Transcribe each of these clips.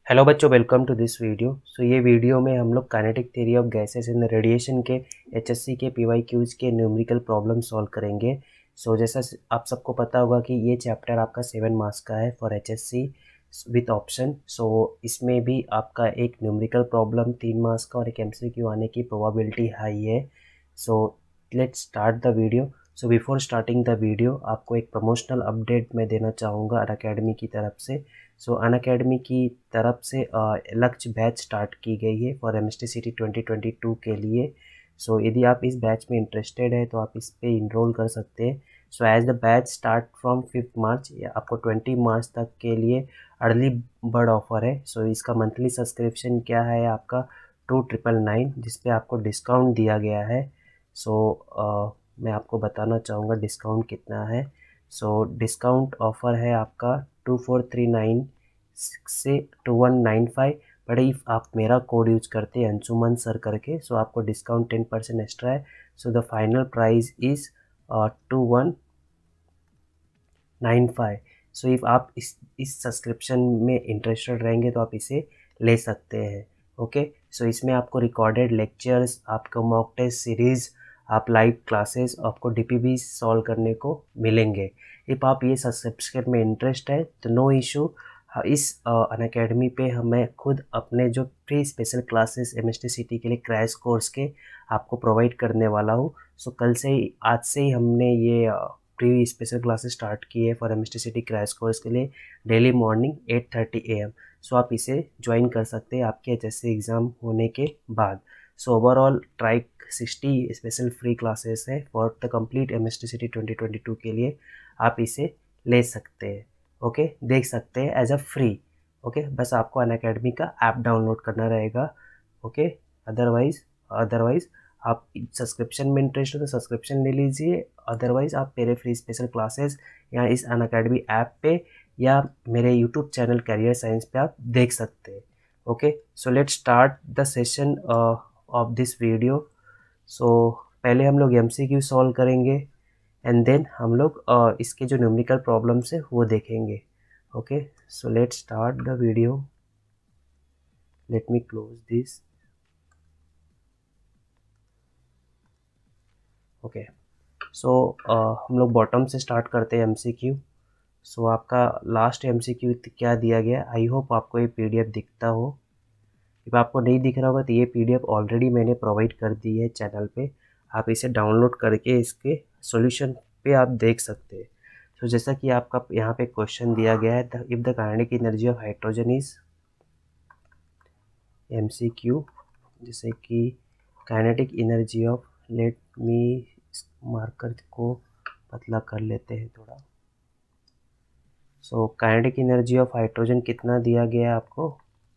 Hello बच्चों, welcome to this video. ये video में हम लोग kinetic theory of gases in radiation के एचएससी के पीवाईक्यूज के न्यूमेरिकल प्रॉब्लम सॉल्व करेंगे। जैसा आप सबको पता होगा कि ये चैप्टर आपका 7 मार्क्स का है फॉर एचएससी विथ ऑप्शन। इसमें भी आपका एक न्यूमेरिकल प्रॉब्लम 3 मार्क्स का और एक एमसीक्यू आने की प्रोबेबिलिटी हाई है। Let's start the video. Before starting the video आपको एक प्रमोशनल अपडेट मैं देना चाहूँगा अनअकैडमी की तरफ से। अनअकैडमी की तरफ से लक्ष्य बैच स्टार्ट की गई है फॉर एमएसटी 2022 के लिए। यदि आप इस बैच में इंटरेस्टेड है तो आप इस पे इनरोल कर सकते हैं। As the batch start from 5 March, आपको 20 मार्च तक के लिए अर्ली बर्ड ऑफर है। इसका मंथली सब्सक्रिप्शन क्या है आपका 2999, जिसपे आपको डिस्काउंट दिया गया है। मैं आपको बताना चाहूँगा डिस्काउंट कितना है। डिस्काउंट ऑफर है आपका 2439 से 2195। बट इफ़ आप मेरा कोड यूज करते हैं अंशुमन सर करके, आपको डिस्काउंट 10% एक्स्ट्रा है। The final price is 2195। If आप इस सब्सक्रिप्शन में इंटरेस्टेड रहेंगे तो आप इसे ले सकते हैं। ओके, इसमें आपको रिकॉर्डेड लेक्चर्स, आपको मॉक टेस्ट सीरीज़, आप लाइव क्लासेस, आपको डीपीबी सॉल्व करने को मिलेंगे। इफ़ आप ये सब्सक्रिप्शन में इंटरेस्ट है तो नो इशू। इस अनअकैडमी पे मैं खुद अपने जो pre special classes MST city के लिए क्रैश कोर्स के आपको प्रोवाइड करने वाला हूँ। आज से ही हमने ये प्री स्पेशल क्लासेस स्टार्ट की है for MST city crash course के लिए, डेली मॉर्निंग 8:30 AM। आप इसे ज्वाइन कर सकते हैं आपके एचएससी एग्ज़ाम होने के बाद। ओवरऑल ट्राइक 60 स्पेशल फ्री क्लासेस है for the complete MST city 2022 के लिए। आप इसे ले सकते हैं। ओके, देख सकते हैं एज अ फ्री। ओके, बस आपको अनअकैडमी का ऐप डाउनलोड करना रहेगा। ओके, अदरवाइज आप सब्सक्रिप्शन में इंटरेस्ट हो तो सब्सक्रिप्शन ले लीजिए। अदरवाइज आप मेरे फ्री स्पेशल क्लासेस या इस अनअकैडमी ऐप पे या मेरे यूट्यूब चैनल करियर साइंस पे आप देख सकते हैं। Okay, let's start the session of this video. पहले हम लोग एमसीक्यू सॉल्व करेंगे एंड देन हम लोग इसके जो न्यूमेरिकल प्रॉब्लम्स है वो देखेंगे। Okay, let's start the video. Let me close this. Okay, हम लोग बॉटम से स्टार्ट करते हैं एमसीक्यू। आपका लास्ट एमसीक्यू क्या दिया गया, आई होप आपको ये पीडीएफ दिखता हो। if आपको नहीं दिख रहा होगा तो ये पीडीएफ ऑलरेडी मैंने प्रोवाइड कर दी है चैनल पे। आप इसे डाउनलोड करके इसके सॉल्यूशन पे आप देख सकते हैं। जैसा कि आपका यहाँ पे क्वेश्चन दिया गया है, if the kinetic energy of hydrogen is MCQ, जैसे कि kinetic energy of, let me marker को पतला कर लेते हैं थोड़ा। काइनेटिक एनर्जी ऑफ हाइड्रोजन कितना दिया गया है आपको,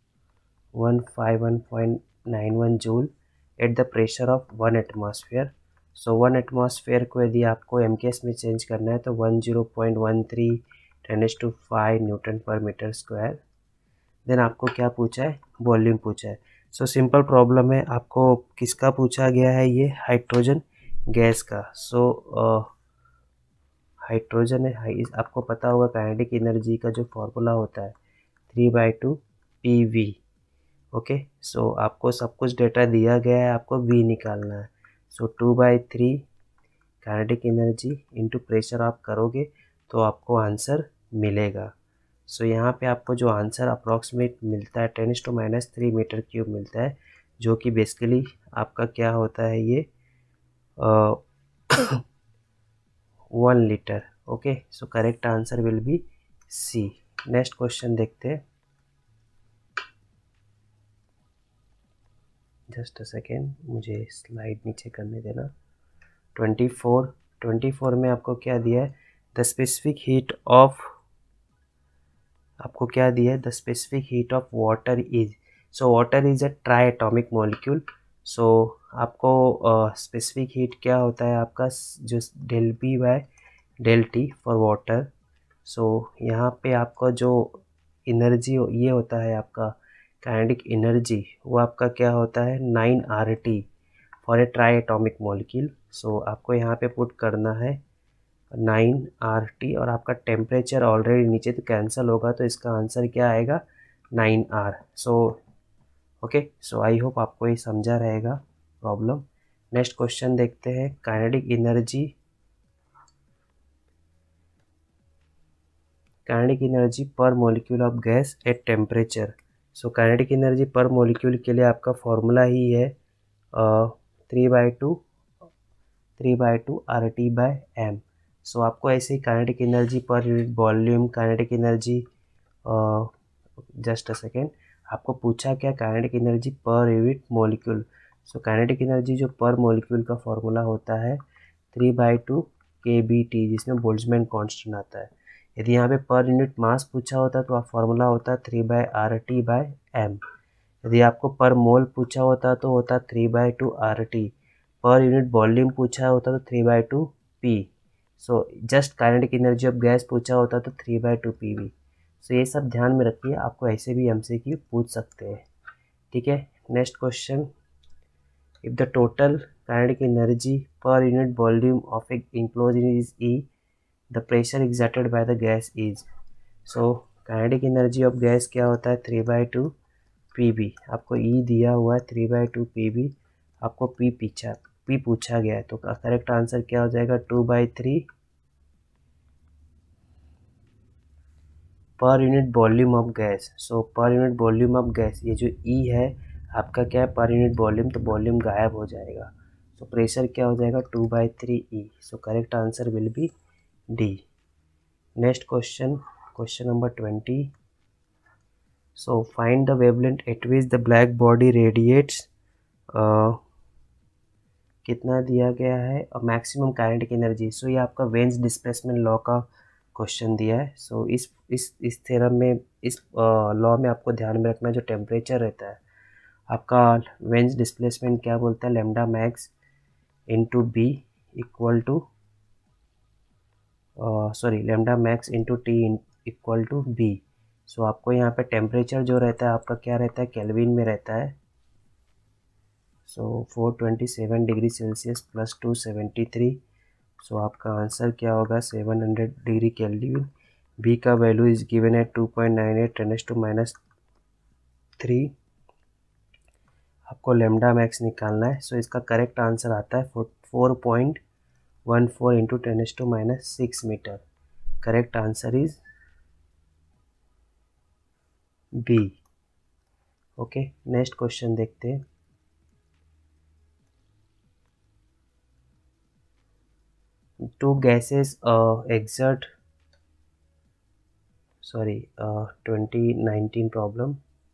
151.91 joule at the pressure of 1 atmosphere. 1 atmosphere को यदि आपको एमकेएस में चेंज करना है तो 10.13 10⁵ न्यूटन पर मीटर स्क्वायर। देन आपको क्या पूछा है, वॉल्यूम पूछा है। सिंपल प्रॉब्लम है, आपको किसका पूछा गया है, ये हाइड्रोजन गैस का। हाइड्रोजन है, आपको पता होगा काइनेटिक एनर्जी का जो फॉर्मूला होता है 3/2 PV। ओके, आपको सब कुछ डेटा दिया गया है, आपको V निकालना है। 2/3 काइनेटिक एनर्जी इंटू प्रेशर आप करोगे तो आपको आंसर मिलेगा। यहाँ पे आपको जो आंसर अप्रॉक्सीमेट मिलता है 10⁻³ मीटर क्यूब मिलता है, जो कि बेसिकली आपका क्या होता है, ये 1 litre. Okay, correct answer will be C। Next question देखते हैं। जस्ट अ सेकेंड, मुझे स्लाइड नीचे करने देना। 24 में आपको क्या दिया है, द स्पेसिफिक हीट ऑफ, आपको क्या दिया है, the specific heat of water is. Water is a triatomic molecule. आपको स्पेसिफिक हीट क्या होता है आपका, जो del P by del T for water. यहाँ पे आपका जो एनर्जी ये होता है आपका काइनेटिक एनर्जी, वो आपका क्या होता है 9 RT for a triatomic molecule. आपको यहाँ पे पुट करना है 9 RT और आपका टेम्परेचर ऑलरेडी नीचे तो कैंसिल होगा, तो इसका आंसर क्या आएगा 9R। So okay, so I hope आपको ये समझा रहेगा प्रॉब्लम। नेक्स्ट क्वेश्चन देखते हैं। Kinetic energy per molecule of gas at temperature. So kinetic energy per molecule के लिए आपका फॉर्मूला ही है 3/2 RT/m। सो आपको ऐसे ही kinetic energy per unit volume, kinetic energy, just a second, आपको पूछा क्या, kinetic energy per unit molecule. So kinetic energy जो पर मॉलिक्यूल का फॉर्मूला होता है 3/2 kBT, जिसमें बोल्ट्जमैन कांस्टेंट आता है। यदि यहाँ पे पर यूनिट मास पूछा होता तो फॉर्मूला होता 3/RT/m। यदि आपको पर मोल पूछा होता तो होता 3/2 RT। पर यूनिट वॉल्यूम पूछा होता तो 3/2 P। So just kinetic energy of gas पूछा होता तो 3/2 PV। सो ये सब ध्यान में रखिए, आपको ऐसे भी MCQ पूछ सकते हैं। ठीक है, next question. If the total kinetic energy per unit volume of a enclosed is E, the pressure exerted by the gas is. So kinetic energy of gas क्या होता है 3/2 PV। आपको E दिया हुआ है 3/2 PV, आपको P पूछा गया है, तो करेक्ट आंसर क्या हो जाएगा 2/3 per unit volume of gas. So per unit volume of gas, ये जो E है आपका क्या है पर यूनिट वॉल्यूम, तो वॉल्यूम गायब हो जाएगा। सो प्रेशर क्या हो जाएगा 2/3 E। So correct answer will be D। Next question, question number 20। So find the wavelength at which the black body radiates. कितना दिया गया है और मैक्सिमम काइनेटिक एनर्जी। सो ये आपका वेन्स डिस्प्लेसमेंट लॉ का क्वेश्चन दिया है। सो इस थ्योरम में, इस लॉ में आपको ध्यान में रखना जो टेम्परेचर रहता है आपका वेन्स डिस्प्लेसमेंट क्या बोलता है, lambda max into B equal to lambda max into T equal to B. So आपको यहाँ पे टेम्परेचर जो रहता है आपका क्या रहता है, केल्विन में रहता है। So 427 degree Celsius plus 273। So आपका आंसर क्या होगा 700 डिग्री केल्विन। बी का वैल्यू इज गिवन है 2.98 × 10⁻³ आपको लेमडा मैक्स निकालना है। सो इसका करेक्ट आंसर आता है 4.14 × 10⁻6 metre. Correct answer is B. Okay, next question देखते हैं। Two gases exert 2019 problem.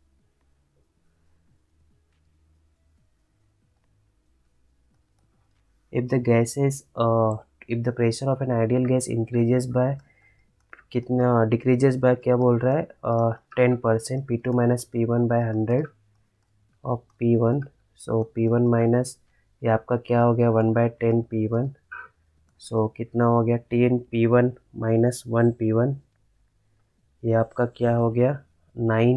If the pressure of an ideal gas increases by कितना, decreases by क्या बोल रहा है 10%, P2 minus P1/100 of P1। So P1 minus ये आपका क्या हो गया 1/10 P1। सो कितना हो गया 10 P1 minus 1 P1, ये आपका क्या हो गया 9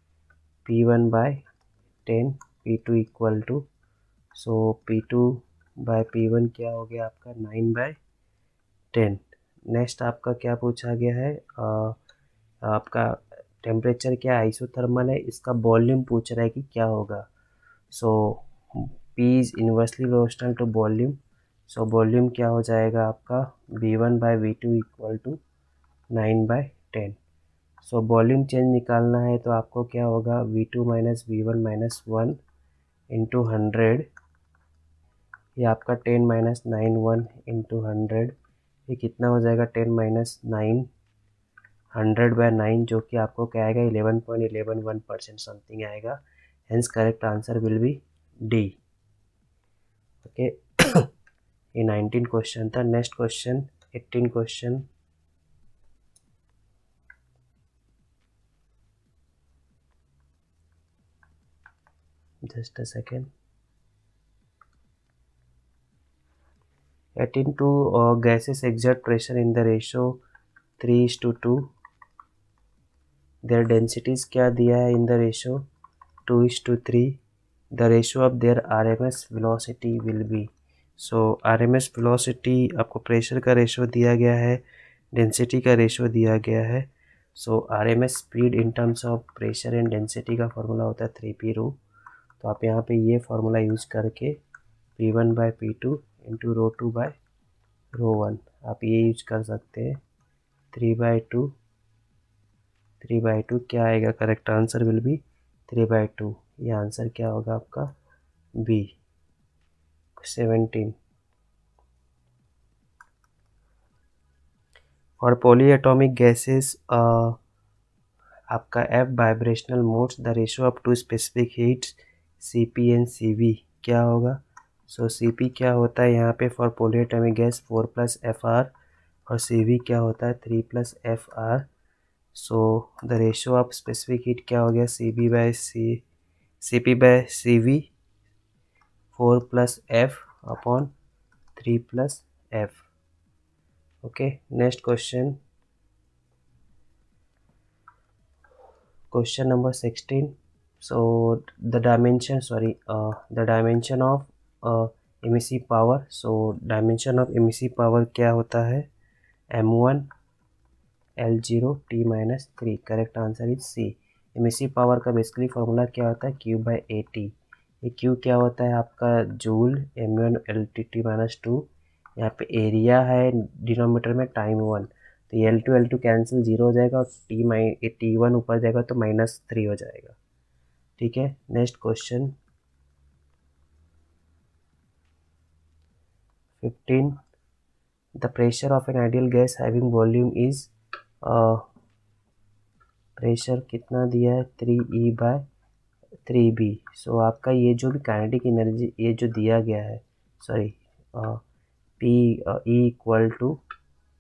P1/10 P2 equal to, so P2/P1 क्या हो गया आपका 9/10। नेक्स्ट आपका क्या पूछा गया है आपका टेम्परेचर क्या आइसोथर्मल है, इसका वॉल्यूम पूछ रहा है कि क्या होगा। So P is inversely proportional to volume. So volume क्या हो जाएगा आपका V1/V2 equal to 9/10। So volume change निकालना है तो आपको क्या होगा V2 minus V1 minus 1 into 100, ये आपका 10 माइनस 9 1 इंटू 100, ये कितना हो जाएगा 10 माइनस 9 100/9, जो कि आपको क्या आएगा 11.111% समथिंग आएगा। Hence correct answer will be D. Okay, ये 19 क्वेश्चन था। Next question 18 question. Just a second. 18 to gases exert pressure in the ratio 3:2। their densities क्या दिया है in the ratio 2:3। the ratio of their RMS velocity will be। so RMS velocity आपको pressure का ratio दिया गया है, density का ratio दिया गया है। So RMS speed in terms of pressure and density का फॉर्मूला होता है 3p रो। तो आप यहाँ पे ये फॉर्मूला यूज़ करके P1/P2 इंटू ρ2/ρ1 आप ये यूज कर सकते हैं। 3/2 क्या आएगा, करेक्ट आंसर विल बी 3/2। ये आंसर क्या होगा आपका बी 17। और पॉलीएटॉमिक गैसेस आपका F vibrational modes the ratio of two specific heats Cp and Cv क्या होगा। सो Cp क्या होता है यहाँ पे फॉर पॉलीएटॉमिक गैस 4+Fr और Cv क्या होता है 3+Fr। So the ratio of specific heat क्या हो गया Cp/Cv 4+F upon 3+F। Okay, next question number 16। So the dimension of emissive power. So dimension of emissive power क्या होता है M1 L0 T-3। Correct answer is C. Emissive power का basically formula क्या होता है Q/AT। ये Q क्या होता है आपका जूल, M1 LT-2। यहाँ पे एरिया है डिनोमीटर में टाइम 1, तो ये L2 कैंसिल 0 हो जाएगा और T1 ऊपर जाएगा तो -3 हो जाएगा। ठीक है, next question 15। The pressure of an ideal gas having volume is, pressure कितना दिया है 3E/3B। सो आपका ये जो भी काइनेटिक एनर्जी ये जो दिया गया है, सॉरी P E =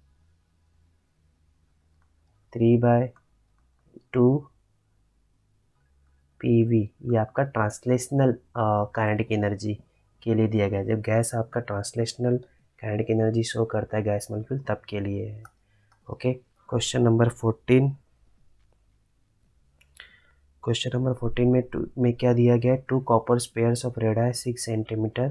3/2 PV, ये आपका ट्रांसलेशनल काइनेटिक एनर्जी के लिए दिया गया है। जब गैस आपका ट्रांसलेशनल काइनेटिक एनर्जी शो करता है गैस मॉलिक्यूल तब के लिए है। Okay, question number 14। Question number 14 में क्या दिया गया है, 2 copper pairs of radii 6 centimetre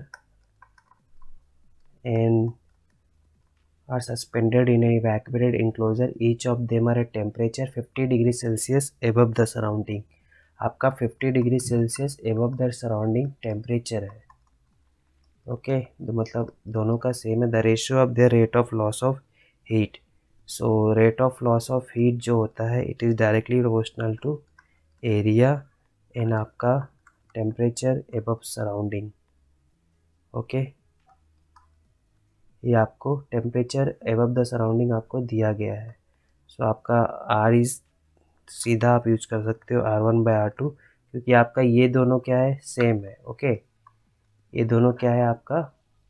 and are suspended in a evacuated enclosure. Each of them are at temperature 50 degree Celsius above the surrounding। आपका 50 degree Celsius above the surrounding temperature है। Okay, तो मतलब दोनों का सेम है। The ratio of the rate of loss of heat. So rate of loss of heat जो होता है it is directly proportional to area and आपका टेम्परेचर above सराउंडिंग। ओके, ये आपको टेम्परेचर एबव द सराउंडिंग आपको दिया गया है। सो आपका R इज सीधा आप यूज कर सकते हो R1/R2, क्योंकि आपका ये दोनों क्या है सेम है। ओके, ये दोनों क्या है आपका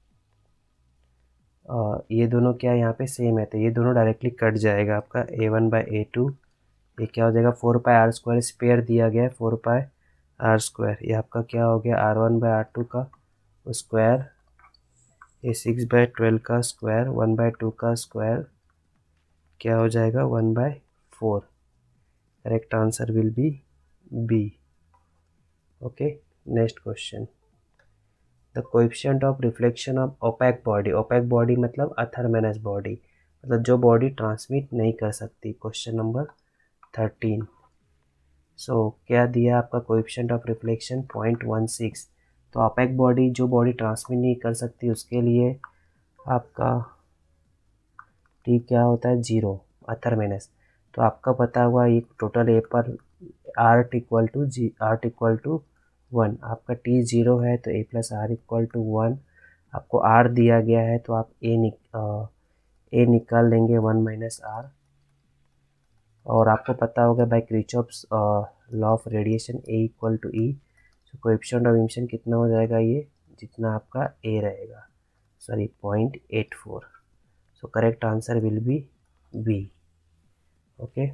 ये दोनों क्या है यहाँ पे सेम है, तो ये दोनों डायरेक्टली कट जाएगा। आपका A1/A2 ये क्या हो जाएगा 4πr², स्पेयर दिया गया है 4πr²। ये आपका क्या हो गया R1/R2 का स्क्वायर, ये 6/12 का स्क्वायर, 1/2 का स्क्वायर क्या हो जाएगा 1/4। Correct answer will be B. Okay, next question. The coefficient of reflection of opaque body. Opaque body मतलब अथर्मेनस बॉडी, मतलब जो बॉडी ट्रांसमिट नहीं कर सकती। Question number 13। सो क्या दिया आपका कोएफिशिएंट ऑफ रिफ्लेक्शन 0.16। तो ओपेक बॉडी जो बॉडी ट्रांसमिट नहीं कर सकती उसके लिए आपका टी क्या होता है 0, अथर्मेनस। तो आपका पता हुआ ये टोटल ए पर आर्ट इक्वल टू 1। आपका टी 0 है तो A+R = 1। आपको R दिया गया है तो आप ए निकाल लेंगे 1 - R। और आपको पता होगा by Kirchhoff's law of radiation A = E। So coefficient of emission कितना हो जाएगा ये जितना आपका A रहेगा, sorry 0.84। So correct answer will be B. Okay,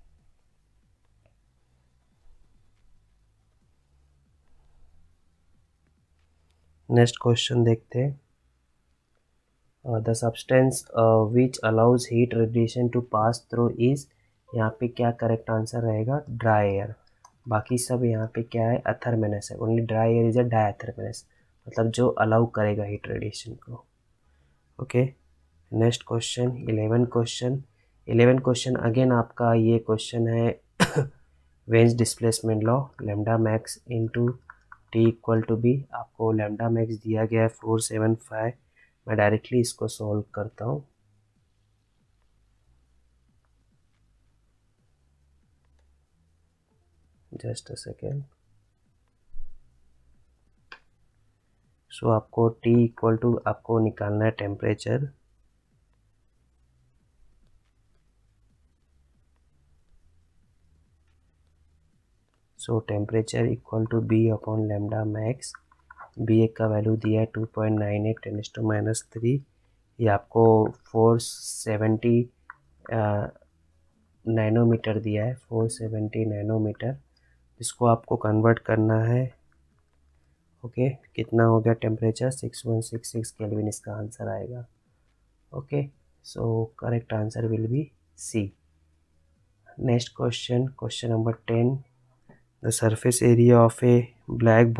next question देखते हैं। The substance which allows heat radiation to pass through is, यहाँ पे क्या करेक्ट आंसर रहेगा ड्राई एयर। बाकी सब यहाँ पे क्या है अथर्मेनस है, only dry air is a diathermanous, मतलब जो अलाउ करेगा हीट रेडिएशन को। Okay, next question 11 question. 11 question again आपका ये क्वेश्चन है Wien's displacement law, lambda max into T equal to B. आपको लैम्डा मैक्स दिया गया है 475। मैं डायरेक्टली इसको सॉल्व करता हूँ। Just a second. सो आपको टी इक्वल टू आपको निकालना है temperature. So temperature equal to B upon lambda max. B एक का वैल्यू दिया है 2.98 10⁻³ ये आपको 470 नैनोमीटर दिया है, 470 नैनोमीटर। इसको आपको कन्वर्ट करना है। ओके कितना हो गया टेम्परेचर 6166 केल्विन इसका आंसर आएगा। Okay so correct answer will be C. Next question, question number 10। The surface area of a black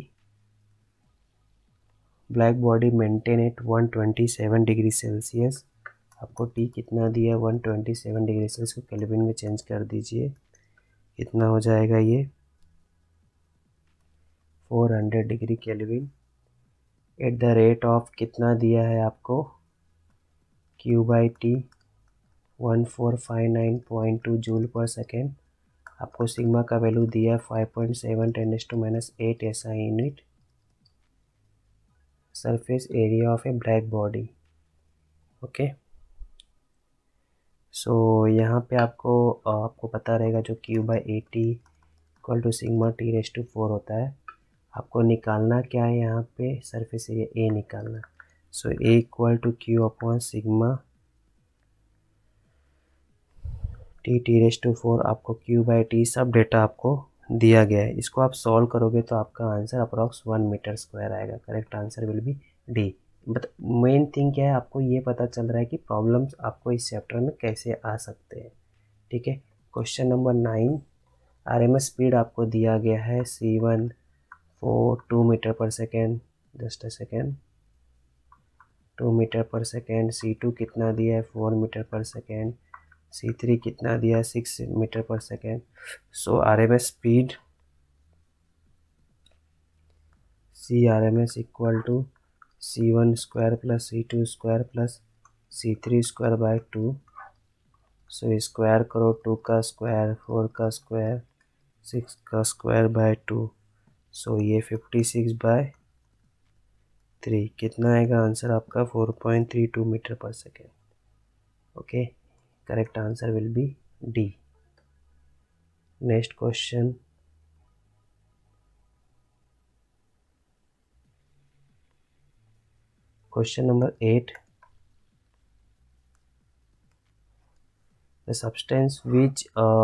body maintain at 127 degree Celsius. आपको टी कितना दिया है 127 डिग्री सेल्सियस को केल्विन में चेंज कर दीजिए। कितना हो जाएगा ये 400 degree kelvin at the rate of कितना दिया है आपको Q/T 1459.2 जूल पर सेकेंड। आपको सिग्मा का वैल्यू दिया है 5.7 10⁻⁸ SI unit. Surface area of a black body. Okay so यहाँ पे आपको पता रहेगा जो Q/AT equal to sigma T⁴ होता है। आपको निकालना क्या है यहाँ पे सरफेस एरिया ए निकालना। So A equal to Q upon sigma T⁴ आपको Q/T सब डेटा आपको दिया गया है। इसको आप सॉल्व करोगे तो आपका आंसर अप्रॉक्स 1 मीटर स्क्वायर आएगा। Correct answer will be D. But main thing क्या है आपको ये पता चल रहा है कि प्रॉब्लम्स आपको इस चैप्टर में कैसे आ सकते हैं। ठीक है क्वेश्चन नंबर 9। RMS स्पीड आपको दिया गया है C1 2 metre per second. Just a second 2 metre per second. C2 कितना दिया है 4 मीटर पर सेकेंड। C3 कितना दिया है 6 metre per second. So RMS speed CRMS equal to C1 square plus C2 square plus C3 square by 2। So square करो 2 का square 4 का square 6 का स्क्वायर बाय 2। सो ये 56/3 कितना आएगा आंसर आपका 4.32 metre per second. Okay correct answer will be D. Next question, question number 8। The substance which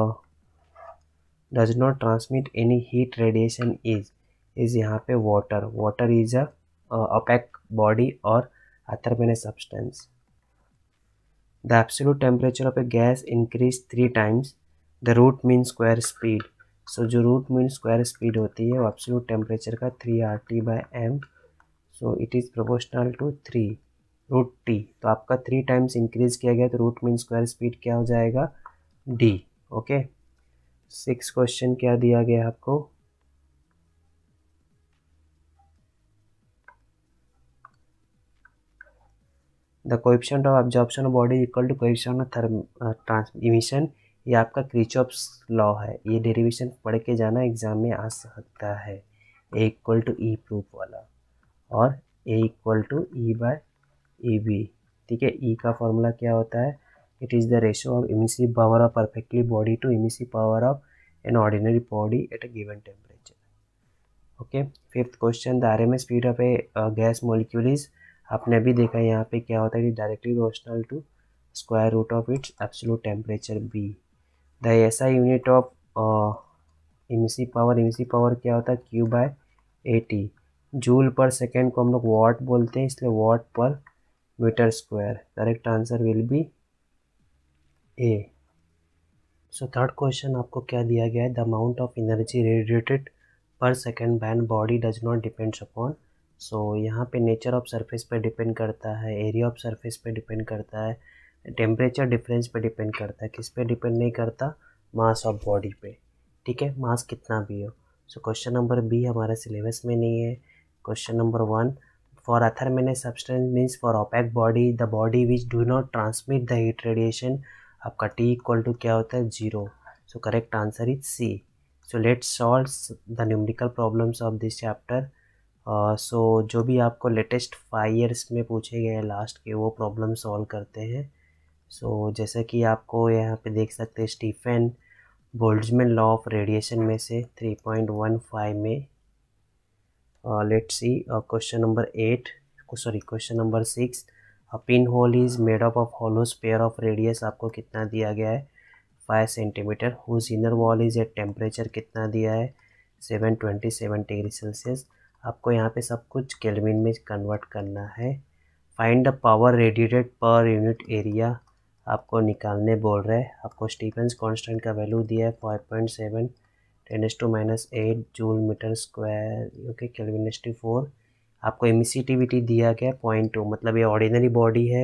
does not transmit any heat radiation is यहाँ पे water. Water is a opaque body or atherogenic substance. The absolute temperature of a gas increase 3 times the root mean square speed. So जो root mean square speed होती है वो absolute temperature का 3RT/m. So it is proportional to 3 root T. तो आपका 3 times increase किया गया तो रूट मीन स्क्वायर स्पीड क्या हो जाएगा डी। ओके 6 क्वेश्चन क्या दिया गया आपको the coefficient of absorption of body equal to coefficient of emission. ये आपका क्रिचॉफ्स लॉ है। ये डेरिवेशन पढ़ के जाना एग्जाम में आ सकता है। A equal to E proof वाला और ए इक्वल टू E/EB। ठीक है ई का फॉर्मूला क्या होता है it is the ratio of emissive power of perfectly body to emissive power of an ordinary body at a given temperature. Okay 5th question the RMS speed of a gas molecule is. आपने अभी देखा यहाँ पे क्या होता है directly proportional to square root of its absolute temperature be. The SI unit of emissive power क्या होता है Q/AT। जूल पर सेकेंड को हम लोग वॉट बोलते हैं इसलिए watt per metre square. Correct answer will be A. So third question आपको क्या दिया गया है the amount of energy radiated per second by body does not depends upon. So यहाँ पे नेचर ऑफ सरफेस पे डिपेंड करता है, एरिया ऑफ सरफेस पे डिपेंड करता है, टेम्परेचर डिफरेंस पे डिपेंड करता है, किस पे डिपेंड नहीं करता, मास ऑफ बॉडी पे, ठीक है, मास कितना भी हो। सो क्वेश्चन नंबर बी हमारे सिलेबस में नहीं है। Question number 1, for athermanous substance means for opaque body the body which do not transmit the heat radiation, आपका टी इक्वल टू क्या होता है, 0। So correct answer is C. So let's solve the numerical problems of this chapter. So जो भी आपको latest 5 years में पूछे गए हैं लास्ट के, वो प्रॉब्लम सॉल्व करते हैं। सो जैसे कि आपको यहाँ पे देख सकते हैं Stefan Boltzmann law of radiation में से 3.15 में, let's see question number 8, question number 6, a pin hole is made up of hollow sphere of radius, आपको कितना दिया गया है, 5 centimetre, whose inner wall is at temperature कितना दिया है, 727 डिग्री सेल्सियस। आपको यहाँ पे सब कुछ केल्विन में कन्वर्ट करना है। Find the power radiated per unit area, आपको निकालने बोल रहे हैं। आपको स्टीफेंस कांस्टेंट का वैल्यू दिया है 5.7 10⁻⁸ joule metre square, okay, kelvin. आपको एमिसिटिविटी दिया गया 0.2, मतलब ये ऑर्डिनरी बॉडी है।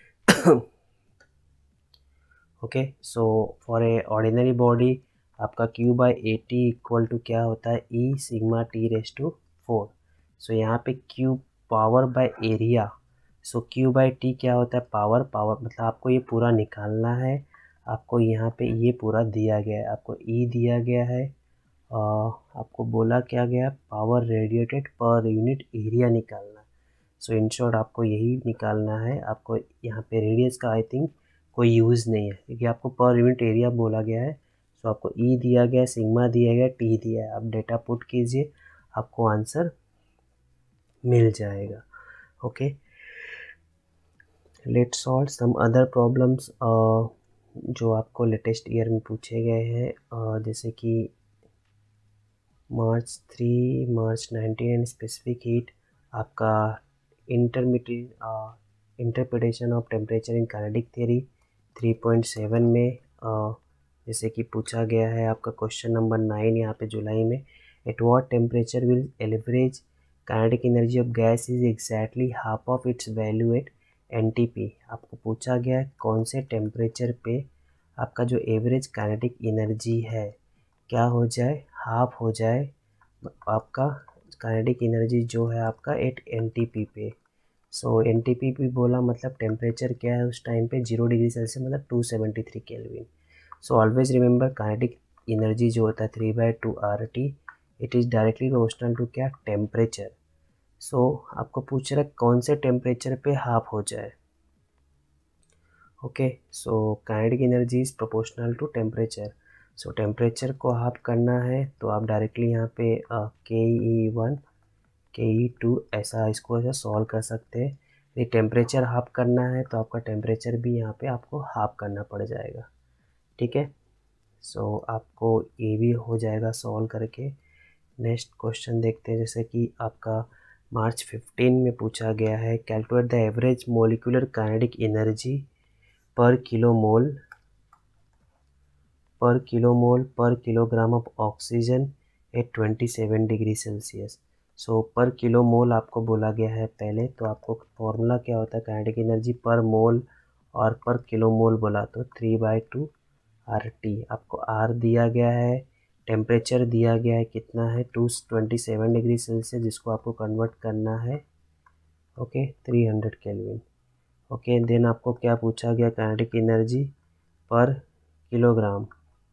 Okay, so for a ordinary body आपका Q/AT इक्वल टू क्या होता है, E सिग्मा T⁴। सो यहाँ पे Q power by area, so Q/T क्या होता है, पावर मतलब आपको ये पूरा निकालना है। आपको यहाँ पे ये पूरा दिया गया है, आपको E दिया गया है, आपको बोला क्या गया, power radiated per unit area निकालना है। सो इन शॉर्ट आपको यही निकालना है। आपको यहाँ पे रेडियस का आई थिंक कोई यूज़ नहीं है, क्योंकि आपको पर यूनिट एरिया बोला गया है। सो आपको ई दिया गया, सिग्मा दिया गया, टी दिया है, आप डेटा पुट कीजिए, आपको आंसर मिल जाएगा। Okay, let's solve some other problems जो आपको लेटेस्ट ईयर में पूछे गए हैं, जैसे कि March 3, March 19 and specific heat, आपका interpretation of temperature in kinetic theory 3.7 में, जैसे कि पूछा गया है आपका क्वेश्चन नंबर 9 यहाँ पे जुलाई में, at what temperature will average kinetic energy of gas is exactly half of its value at NTP. आपको पूछा गया है कौन से टेम्परेचर पे आपका जो एवरेज काइनेटिक एनर्जी है क्या हो जाए, हाफ हो जाए आपका काइनेटिक एनर्जी जो है आपका एट एनटीपी पे। सो एनटीपी भी बोला मतलब टेम्परेचर क्या है उस टाइम पे 0 डिग्री सेल्सियस, मतलब 273 kelvin. So always remember kinetic energy जो होता है 3/2 RT, it is directly proportional to क्या, टेम्परेचर। सो आपको पूछ रहा है कौन से टेम्परेचर पे हाफ हो जाए। Okay, so kinetic energy is proportional to temperature. So temperature को हाफ करना है तो आप डायरेक्टली यहाँ पे KE1 KE2 ऐसा इसको ऐसा सॉल्व कर सकते हैं। ये टेम्परेचर हाफ करना है तो आपका टेम्परेचर भी यहाँ पे आपको हाफ करना पड़ जाएगा, ठीक है। सो आपको ये भी हो जाएगा सॉल्व करके। नेक्स्ट क्वेश्चन देखते हैं, जैसे कि आपका मार्च 15 में पूछा गया है, calculate the average molecular kinetic energy per kilomole per kilogram of oxygen at 27 degree Celsius. So per kilo मोल आपको बोला गया है पहले, तो आपको फॉर्मूला क्या होता है काइनेटिक एनर्जी पर मोल, और पर किलो मोल बोला तो 3/2 RT। आपको R दिया गया है, टेम्परेचर दिया गया है कितना है 227 डिग्री सेल्सियस, जिसको आपको कन्वर्ट करना है, ओके, 300 केल्विन। ओके, देन आपको क्या पूछा गया, काइनेटिक एनर्जी पर किलोग्राम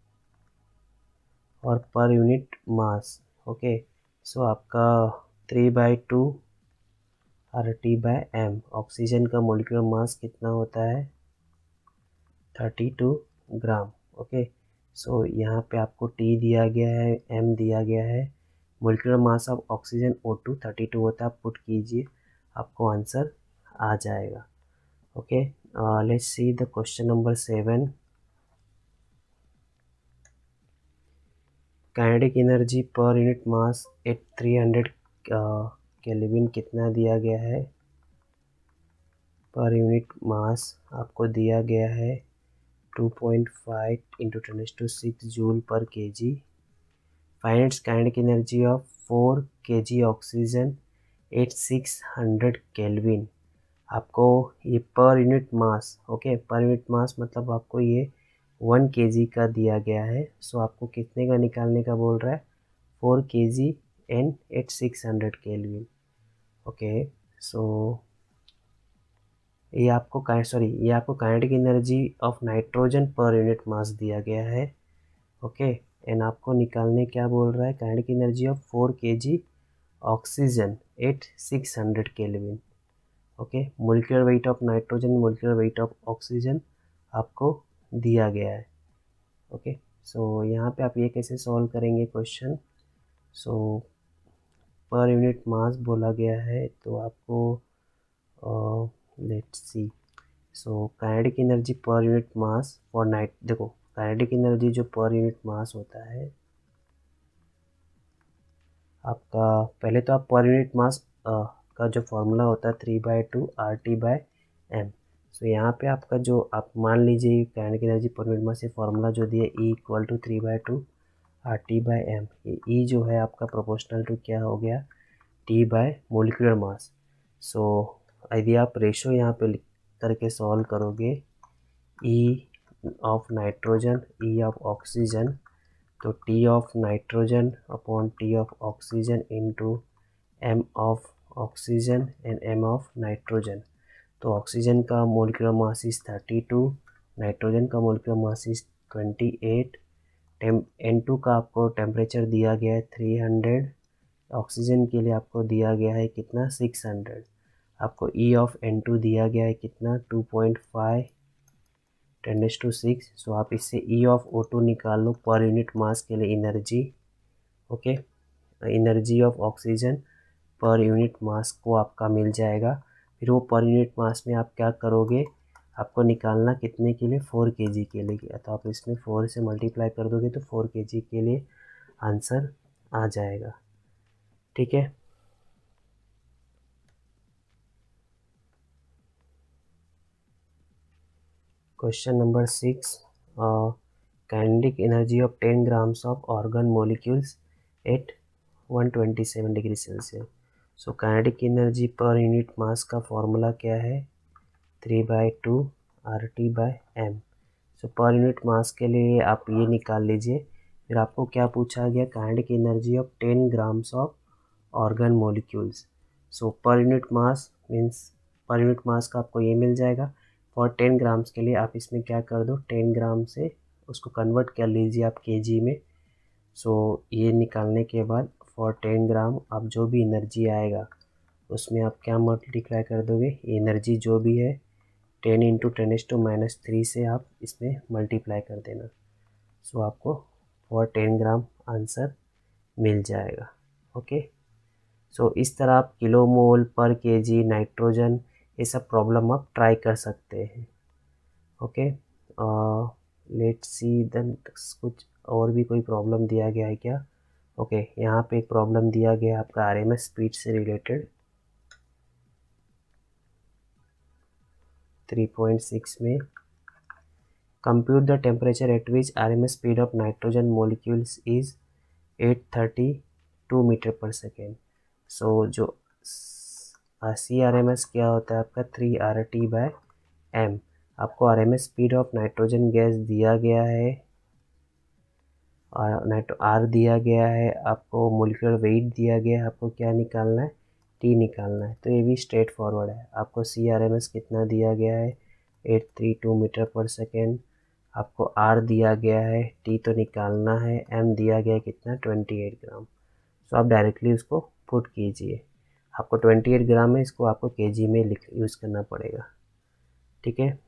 और पर यूनिट मास। ओके, सो आपका 3/2 RT/m। ऑक्सीजन का मोलिकुलर मास कितना होता है, 32 ग्राम। ओके, सो यहाँ पे आपको T दिया गया है, M दिया गया है, molecular mass of oxygen O2 32 होता है, आप पुट कीजिए, आपको आंसर आ जाएगा। Okay, let's see the question number 7। Kinetic energy per unit mass at 300 kelvin कितना दिया गया है, पर यूनिट मास आपको दिया गया है 2.5 × 10⁶ joule per kg। Find kinetic energy of 4 kg oxygen at 600 kelvin. आपको ये per unit mass, okay, per unit mass मतलब आपको ये 1 kg का दिया गया है। सो आपको कितने का निकालने का बोल रहा है, 4 kg N at 600 kelvin. Okay, so ये आपको kinetic energy of nitrogen per unit mass दिया गया है। ओके, एंड आपको निकालने क्या बोल रहा है, kinetic energy of 4 kg oxygen at 600 kelvin. Okay, molecular weight of nitrogen, molecular weight of oxygen आपको दिया गया है। ओके, सो यहाँ पे आप ये कैसे सॉल्व करेंगे क्वेश्चन। सो पर यूनिट मास बोला गया है, तो आपको let's see, so kinetic energy per unit mass for night, देखो काइनेटिक एनर्जी जो पर यूनिट मास होता है आपका, पहले तो आप पर यूनिट मास का जो फॉर्मूला होता है 3/2 RT/m। सो यहाँ पे आपका जो आप मान लीजिए kinetic energy per unit mass से फॉर्मूला जो दिया E = 3/2 RT/m। ये E जो है आपका प्रोपोर्शनल टू क्या हो गया, T by molecular mass. So यदि आप रेशो यहाँ पे लिख करके सॉल्व करोगे, E of nitrogen, E of oxygen, तो T of nitrogen upon T of oxygen into M of oxygen and M of nitrogen. तो ऑक्सीजन का मोलिकुलर मास इज 32, नाइट्रोजन का मोलिकुलर मास इज 28, N2 का आपको temperature दिया गया है 300, oxygen के लिए आपको दिया गया है कितना 600, आपको E ऑफ N2 दिया गया है कितना 2.5 10⁶। सो आप इससे E ऑफ O2 निकाल लो पर यूनिट मास के लिए energy. Okay, energy of oxygen per unit mass को आपका मिल जाएगा। फिर वो पर यूनिट मास में आप क्या करोगे, आपको निकालना कितने के लिए, 4 kg के लिए, तो आप इसमें 4 से मल्टीप्लाई कर दोगे तो 4 kg के लिए आंसर आ जाएगा। ठीक है, question number 6, kinetic energy of 10 grams of argon molecules at 127 degree Celsius. So kinetic energy per unit mass का फॉर्मूला क्या है, 3/2 RT/m। सो पर यूनिट मास के लिए आप ये निकाल लीजिए। फिर आपको क्या पूछा गया, kinetic energy of 10 grams of argon molecules. So per unit mass means per unit mass का आपको ये मिल जाएगा। फॉर 10 ग्राम्स के लिए आप इसमें क्या कर दो, 10 ग्राम से उसको कन्वर्ट कर लीजिए आप kg में। सो ये निकालने के बाद फॉर 10 ग्राम आप जो भी एनर्जी आएगा उसमें आप क्या मल्टीप्लाई कर दोगे, एनर्जी जो भी है 10 इंटू 10⁻³ से आप इसमें मल्टीप्लाई कर देना। सो आपको फॉर 10 ग्राम आंसर मिल जाएगा। ओके, सो इस तरह आप किलो मोल पर kg नाइट्रोजन ये सब प्रॉब्लम आप ट्राई कर सकते हैं। ओके, लेट्स सी देन कुछ और भी कोई प्रॉब्लम दिया गया है क्या। ओके, यहाँ पे एक प्रॉब्लम दिया गया है आपका RMS स्पीड से रिलेटेड 3.6 में, compute the temperature at which RMS speed of nitrogen molecules is 832 metre per second. So जो CRMS क्या होता है आपका 3RT/m। आपको RMS speed of nitrogen gas दिया गया है और R दिया गया है, आपको मोलिकुलर वेट दिया गया है, आपको क्या निकालना है, T निकालना है। तो ये भी स्ट्रेट फॉरवर्ड है। आपको CRMS कितना दिया गया है 832 मीटर पर सेकेंड, आपको R दिया गया है, T तो निकालना है, M दिया गया है कितना 28 ग्राम। सो आप डायरेक्टली उसको पुट कीजिए, आपको 28 ग्राम है, इसको आपको kg में यूज़ करना पड़ेगा। ठीक है,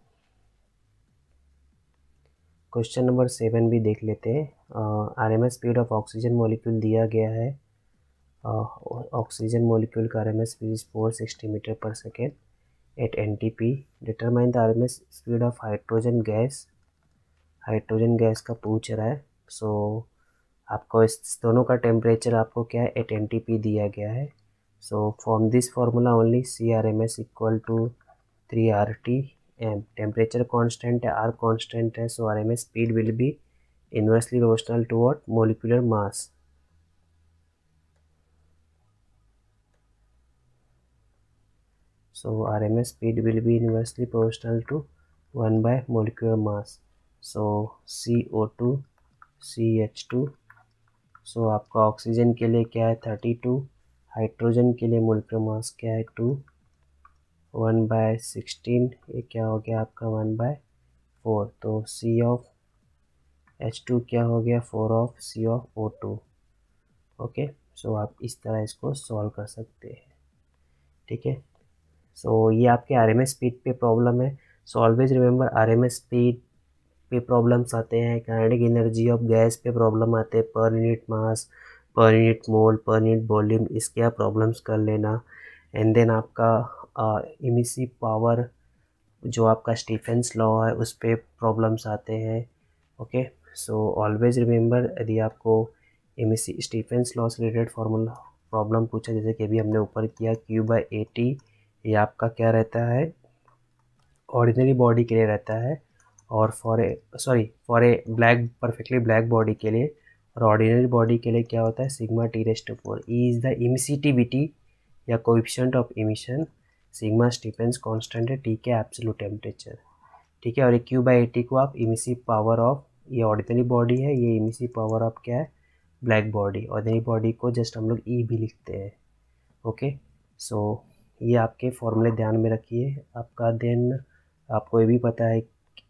क्वेश्चन नंबर 7 भी देख लेते हैं। RMS speed of oxygen molecule दिया गया है, ऑक्सीजन मॉलिक्यूल का RMS speed 460 metre per second at NTP। Determine the RMS speed of hydrogen gas, hydrogen gas का पूछ रहा है। सो आपको इस दोनों का टेम्परेचर आपको क्या है एट NTP दिया गया है। So from this formula only CRMS = 3RT/m। Temperature constant है, R कांस्टेंट है, so RMS speed will be inversely proportional to what, molecular mass. So RMS speed will be inversely proportional to 1 by molecular mass. So CO2 CH2, so आपका oxygen के लिए क्या है 32, hydrogen के लिए molecular mass क्या है 2, 1/16, ये क्या हो गया आपका 1/4, तो CH2 क्या हो गया 4 ऑफ COO2। ओके, सो आप इस तरह इसको सॉल्व कर सकते हैं। ठीक है, सो ये आपके आरएमएस स्पीड पे प्रॉब्लम है। So always remember RMS speed पे प्रॉब्लम्स आते हैं, काइनेटिक एनर्जी ऑफ गैस पे प्रॉब्लम आते हैं, पर यूनिट मास, पर यूनिट मोल, पर यूनिट वॉल्यूम, इसके आप प्रॉब्लम्स कर लेना। एंड देन आपका इमिसिव पावर, जो आपका स्टीफेंस लॉ है उस पर प्रॉब्लम्स आते हैं। ओके, सो ऑलवेज रिमेंबर, यदि आपको इमिसिव स्टीफेंस लॉ से रिलेटेड फॉर्मूला प्रॉब्लम पूछा, जैसे कि अभी हमने ऊपर किया Q/AT, ये आपका क्या रहता है ऑर्डिनरी बॉडी के लिए रहता है, और for a black perfectly black body के लिए, और ऑर्डिनरी बॉडी के लिए क्या होता है σT4। E is the emissivity या coefficient of emission, sigma Stefan's constant है, टी के एब्सोल्यूट टेम्परेचर। ठीक है, और ये Q/AT को आप इमिसिव पावर ऑफ, ये ऑर्डिनरी बॉडी है, ये इमिसिव पावर ऑफ क्या है ब्लैक बॉडी, ऑर्डिनरी बॉडी को जस्ट हम लोग ई भी लिखते हैं। ओके, सो ये आपके फॉर्मूले ध्यान में रखिए आपका। देन आपको ये भी पता है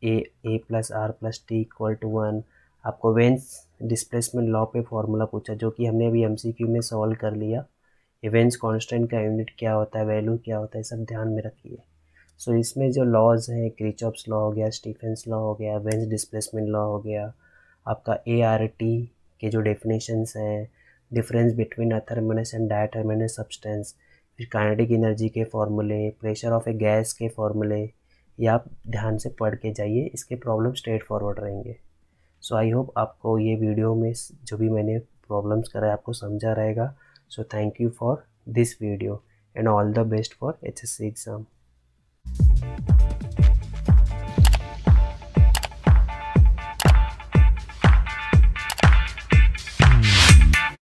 A+R+T=1। आपको वेन्स डिस्प्लेसमेंट लॉ पे फॉर्मूला पूछा, जो कि हमने अभी MCQ में सॉल्व कर लिया। वेन्स कांस्टेंट का यूनिट क्या होता है, वैल्यू क्या होता है, सब ध्यान में रखिए। सो इसमें जो लॉज हैं, क्रिचॉफ्स लॉ हो गया, स्टीफेंस लॉ हो गया, वेन्स डिस्प्लेसमेंट लॉ हो गया, आपका ART के जो डेफिनेशंस हैं, difference between athermanous and diathermanous substance, फिर काइनेटिक एनर्जी के फॉर्मूले, प्रेशर ऑफ ए गैस के फॉर्मूले, ये आप ध्यान से पढ़ के जाइए, इसके प्रॉब्लम स्ट्रेट फॉरवर्ड रहेंगे। सो आई होप आपको ये वीडियो में जो भी मैंने प्रॉब्लम्स कराए आपको समझा रहेगा। So thank you for this video and all the best for HSC exam.